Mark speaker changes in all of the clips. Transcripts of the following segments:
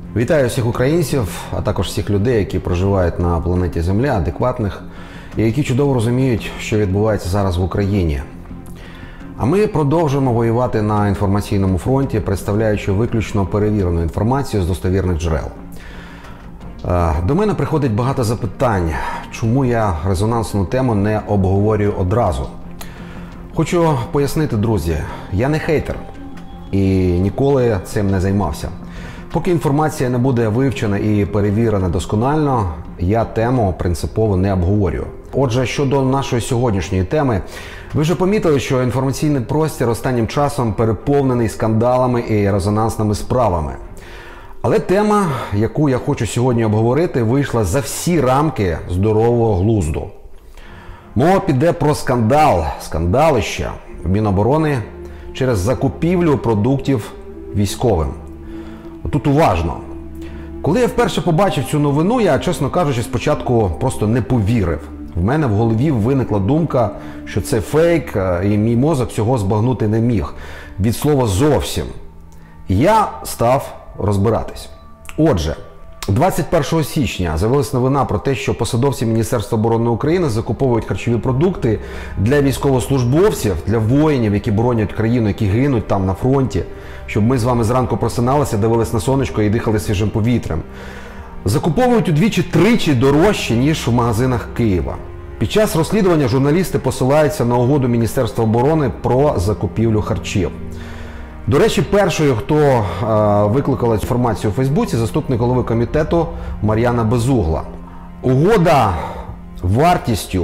Speaker 1: Вітаю всіх українців, а також всіх людей, які проживають на планеті Земля, адекватних, і які чудово розуміють, що відбувається зараз в Україні. А ми продовжуємо воювати на інформаційному фронті, представляючи виключно перевірену інформацію з достовірних джерел. До мене приходить багато запитань, чому я резонансну тему не обговорюю одразу. Хочу пояснити, друзі, я не хейтер і ніколи цим не займався. Поки інформація не буде вивчена і перевірена досконально, я тему принципово не обговорюю. Отже, щодо нашої сьогоднішньої теми, ви вже помітили, що інформаційний простір останнім часом переповнений скандалами і резонансними справами. Але тема, яку я хочу сьогодні обговорити, вийшла за всі рамки здорового глузду. Мова піде про скандалище в Міноборони через закупівлю продуктів військовим. Тут уважно. Коли я вперше побачив цю новину, я, чесно кажучи, спочатку просто не повірив. В мене в голові виникла думка, що це фейк, і мій мозок цього збагнути не міг. Від слова зовсім. Я став розбиратись. Отже, 21 січня з'явилась новина про те, що посадовці Міністерства оборони України закуповують харчові продукти для військовослужбовців, для воїнів, які боронять країну, які гинуть там на фронті, щоб ми з вами зранку просиналися, дивились на сонечко і дихали свіжим повітрям. Закуповують удвічі-тричі дорожче, ніж в магазинах Києва. Під час розслідування журналісти посилаються на угоду Міністерства оборони про закупівлю харчів. До речі, першою, хто викликала інформацію у Фейсбуці, заступник голови комітету Мар'яна Безугла. Угода вартістю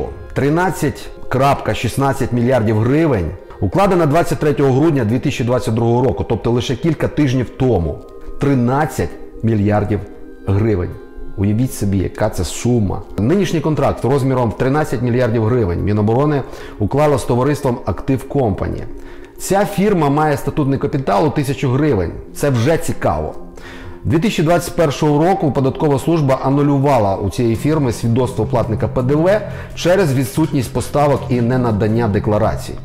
Speaker 1: 13,16 мільярдів гривень укладена 23 грудня 2022 року, тобто лише кілька тижнів тому. 13 мільярдів гривень. Уявіть собі, яка це сума. Нинішній контракт розміром в 13 мільярдів гривень Міноборони уклала з товариством Active Company. Ця фірма має статутний капітал у 1000 гривень. Це вже цікаво. 2021 року податкова служба анулювала у цієї фірми свідоцтво платника ПДВ через відсутність поставок і ненадання декларацій.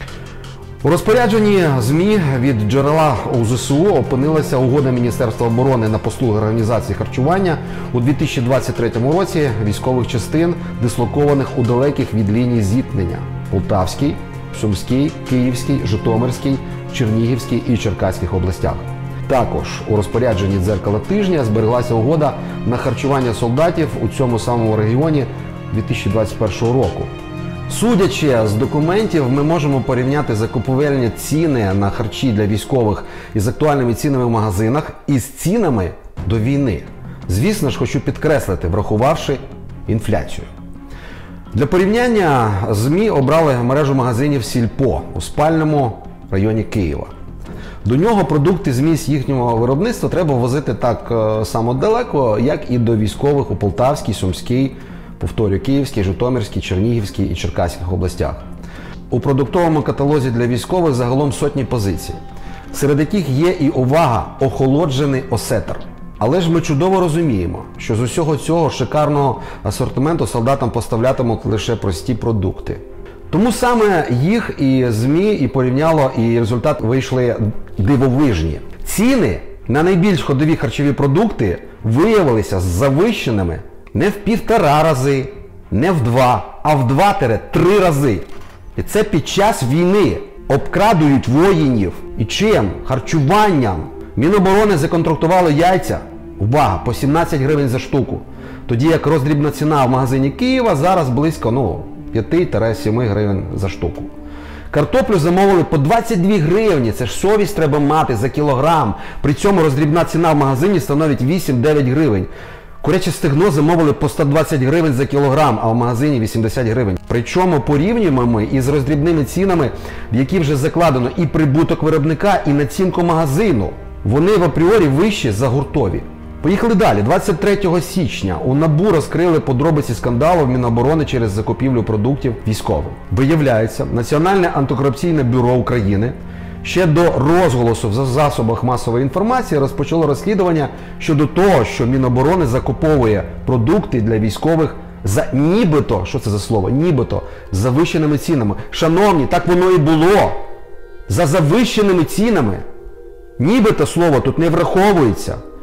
Speaker 1: У розпорядженні ЗМІ від джерела у ЗСУ опинилася угода Міністерства оборони на послуги організації харчування у 2023 році військових частин, дислокованих у далеких від лінії зіткнення – Полтавській, Сумській, Київській, Житомирській, Чернігівській і Черкаських областях. Також у розпорядженні «Дзеркала тижня» збереглася угода на харчування солдатів у цьому самому регіоні 2021 року. Судячи з документів, ми можемо порівняти закупівельні ціни на харчі для військових із актуальними цінами в магазинах із цінами до війни. Звісно ж, хочу підкреслити, врахувавши інфляцію. Для порівняння ЗМІ обрали мережу магазинів «Сільпо» у спальному районі Києва. До нього продукти з місць їхнього виробництва треба возити так само далеко, як і до військових у Полтавській, Сумській, повторюю, Київській, Житомирській, Чернігівській і Черкаських областях. У продуктовому каталозі для військових загалом сотні позицій, серед яких є і, увага, охолоджений осетр. Але ж ми чудово розуміємо, що з усього цього шикарного асортименту солдатам поставлятимуть лише прості продукти. Тому саме їх і ЗМІ і порівняло, і результат вийшли дивовижні. Ціни на найбільш ходові харчові продукти виявилися завищеними не в 1,5 рази, не в 2, а в 2-3 рази. І це під час війни обкрадують воїнів. І чим? Харчуванням. Міноборони законтрактувало яйця, увага, по 17 гривень за штуку. Тоді як роздрібна ціна в магазині Києва зараз близько 5-7 гривень за штуку. Картоплю замовили по 22 гривні, це ж совість треба мати за кілограм. При цьому роздрібна ціна в магазині становить 8-9 гривень. Куряче стегно замовили по 120 гривень за кілограм, а в магазині 80 гривень. Причому порівнюємо ми із роздрібними цінами, в які вже закладено і прибуток виробника, і націнку магазину. Вони в апріорі вищі за гуртові. Поїхали далі. 23 січня у НАБУ розкрили подробиці скандалу в Міноборони через закупівлю продуктів військовим. Виявляється, Національне антикорупційне бюро України ще до розголосу в засобах масової інформації розпочало розслідування щодо того, що Міноборони закуповує продукти для військових за нібито, що це за слово, нібито, завищеними цінами. Шановні, так воно і було. За завищеними цінами. Нібито слово тут не враховується.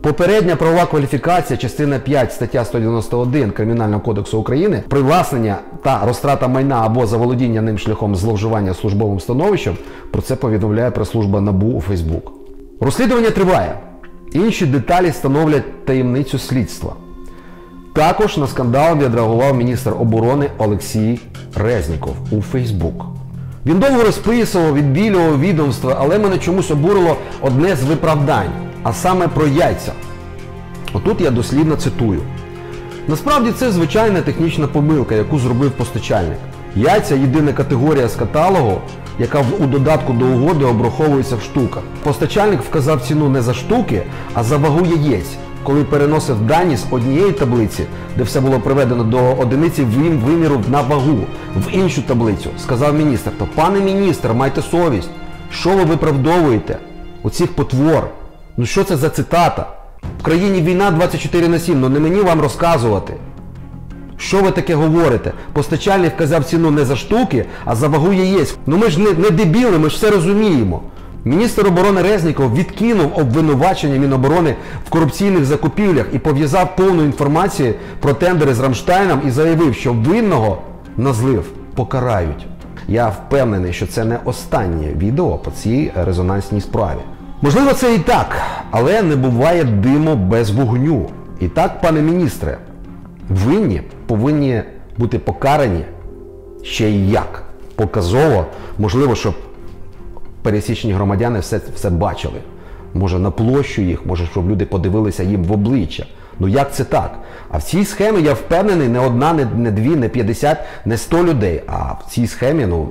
Speaker 1: Попередня правова кваліфікація, частина 5, стаття 191 Кримінального кодексу України, привласнення та розтрата майна або заволодіння ним шляхом зловживання службовим становищем, про це повідомляє прес-служба НАБУ у Фейсбук. Розслідування триває. Інші деталі становлять таємницю слідства. Також на скандал відреагував міністр оборони Олексій Резніков у Фейсбук. Він довго розписував, відбілював відомства, але мене чомусь обурило одне з виправдань, а саме про яйця. Отут я дослівно цитую. Насправді це звичайна технічна помилка, яку зробив постачальник. Яйця – єдина категорія з каталогу, яка у додатку до угоди обраховується в штуках. Постачальник вказав ціну не за штуки, а за вагу яєць, коли переносив дані з однієї таблиці, де все було приведено до одиниці виміру на вагу, в іншу таблицю. Сказав міністр: то пане міністр, майте совість, що ви виправдовуєте оцих потвор? Ну що це за цитата? В країні війна 24/7, ну не мені вам розказувати. Що ви таке говорите? Постачальник вказав ціну не за штуки, а за вагу яєць. Ну ми ж не дебіли, ми ж все розуміємо. Міністр оборони Резніков відкинув обвинувачення Міноборони в корупційних закупівлях і пов'язав повну інформацію про тендери з Рамштайном і заявив, що винного на злив покарають. Я впевнений, що це не останнє відео по цій резонансній справі. Можливо, це і так, але не буває диму без вогню. І так, пане міністре, винні повинні бути покарані ще й як. Показово, можливо, щоб пересічні громадяни все бачили. Може на площу їх, може щоб люди подивилися їм в обличчя. Ну як це так? А в цій схемі, я впевнений, не одна, не дві, не 50, не 100 людей. А в цій схемі, ну,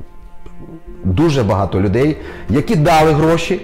Speaker 1: дуже багато людей, які дали гроші,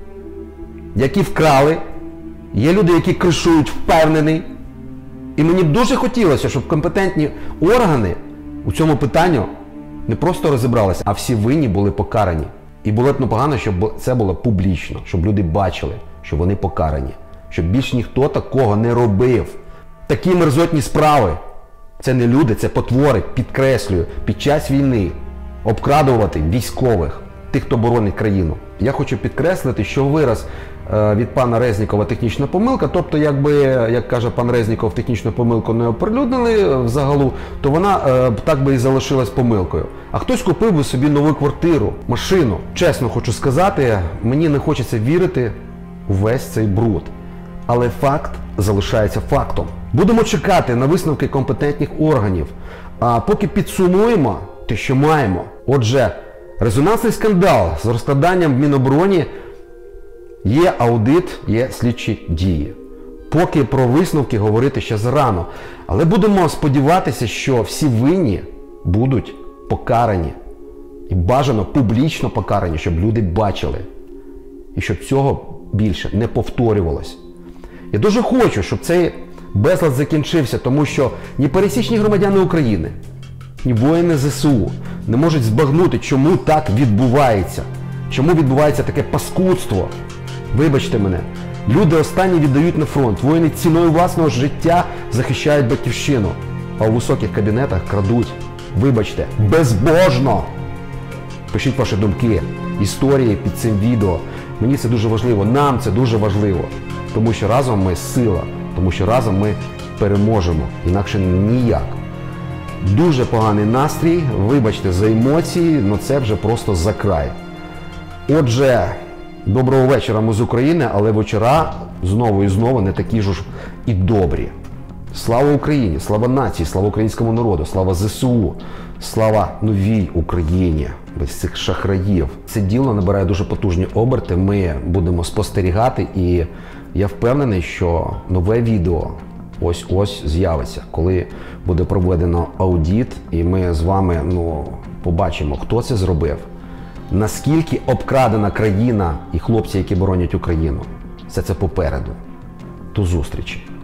Speaker 1: які вкрали. Є люди, які кришують, впевнений. І мені б дуже хотілося, щоб компетентні органи у цьому питанні не просто розібралися, а всі винні були покарані. І було б непогано, щоб це було публічно, щоб люди бачили, що вони покарані. Щоб більш ніхто такого не робив. Такі мерзотні справи – це не люди, це потвори, підкреслюю, під час війни обкрадувати військових, тих, хто боронить країну. Я хочу підкреслити, що вираз від пана Резнікова технічна помилка, тобто, якби, як каже пан Резніков, технічну помилку не оприлюднили взагалу, то вона так би і залишилась помилкою. А хтось купив би собі нову квартиру, машину. Чесно хочу сказати, мені не хочеться вірити у весь цей бруд. Але факт залишається фактом. Будемо чекати на висновки компетентних органів. А поки підсумуємо те, що маємо. Отже, резонансний скандал з розкраданням в Мінобороні, є аудит, є слідчі дії. Поки про висновки говорити ще зарано. Але будемо сподіватися, що всі винні будуть покарані. І бажано публічно покарані, щоб люди бачили. І щоб цього більше не повторювалось. Я дуже хочу, щоб цей безлад закінчився, тому що ні пересічні громадяни України, ні воїни ЗСУ не можуть збагнути, чому так відбувається. Чому відбувається таке паскудство. Вибачте мене, люди останні віддають на фронт, воїни ціною власного життя захищають батьківщину, а у високих кабінетах крадуть. Вибачте, безбожно! Пишіть ваші думки, історії під цим відео. Мені це дуже важливо, нам це дуже важливо. Тому що разом ми сила, тому що разом ми переможемо, інакше ніяк. Дуже поганий настрій, вибачте за емоції, але це вже просто за край. Отже, доброго вечора, ми з України, але вечора знову і знову не такі ж і добрі. Слава Україні, слава нації, слава українському народу, слава ЗСУ, слава новій Україні, без цих шахраїв. Це діло набирає дуже потужні оберти, ми будемо спостерігати, і я впевнений, що нове відео ось-ось з'явиться, коли буде проведено аудит, і ми з вами побачимо, хто це зробив, наскільки обкрадена країна і хлопці, які боронять Україну. Все це попереду. До зустрічі.